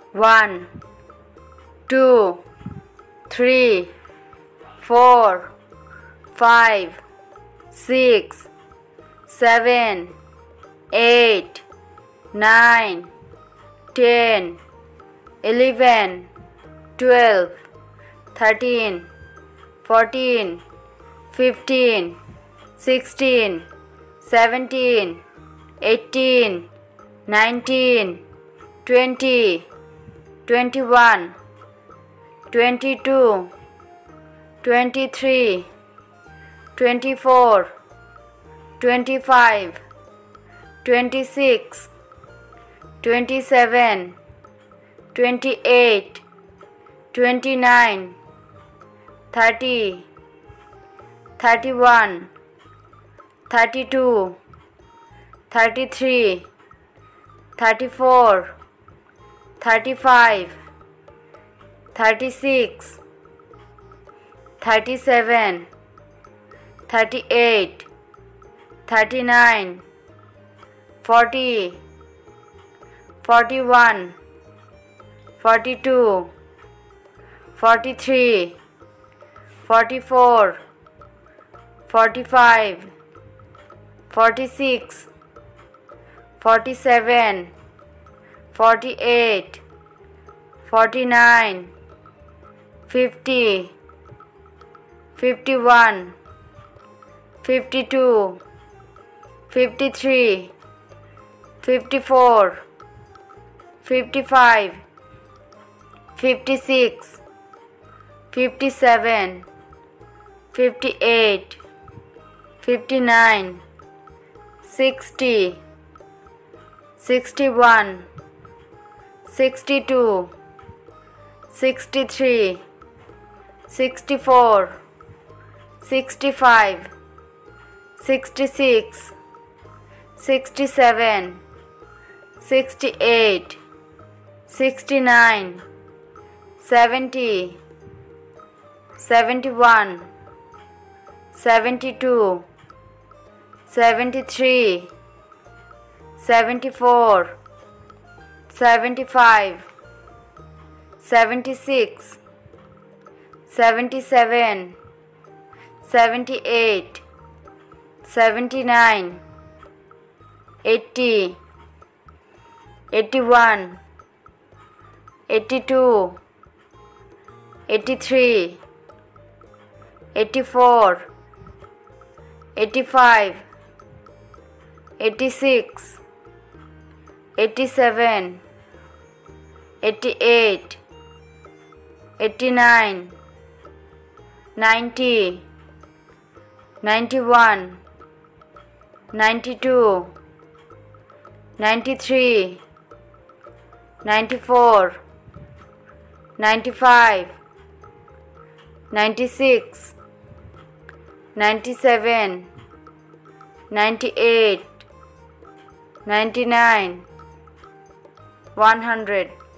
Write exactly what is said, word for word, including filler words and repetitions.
One, two, three, four, five, six, seven, eight, nine, ten, eleven, twelve, thirteen, fourteen, fifteen, sixteen, seventeen, eighteen, nineteen, twenty, twenty-one, twenty-two, twenty-three, twenty-four, twenty-five, twenty-six, twenty-seven, twenty-eight, twenty-nine, thirty, thirty-one, thirty-two, thirty-three, thirty-four, thirty-five, thirty-six, thirty-seven, thirty-eight, thirty-nine, forty, forty-one, forty-two, forty-three, forty-four, forty-five, forty-six, forty-seven, forty-eight, forty-nine, fifty, fifty-one, fifty-two, fifty-three, fifty-four, fifty-five, fifty-six, fifty-seven, fifty-eight, fifty-nine, sixty, sixty-one, sixty-two, sixty-three, sixty-four, sixty-five, sixty-six, sixty-seven, sixty-eight, sixty-nine, seventy, seventy-one, seventy-two, seventy-three, seventy-four, seventy-five, seventy-six, seventy-seven, seventy-eight, seventy-nine, eighty, eighty-one, eighty-two, eighty-three, eighty-four, eighty-five, eighty-six, eighty-seven, eighty-eight, eighty-nine, ninety, ninety-one, ninety-two, ninety-three, ninety-four, ninety-five, ninety-six, ninety-seven, ninety-eight, ninety-nine, one hundred.